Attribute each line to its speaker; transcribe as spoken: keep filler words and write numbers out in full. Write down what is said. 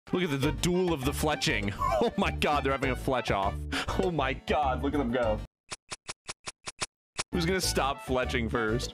Speaker 1: Look at the, the duel of the fletching. Oh my god, they're having a fletch off. Oh my god, look at them go. Who's gonna stop fletching first?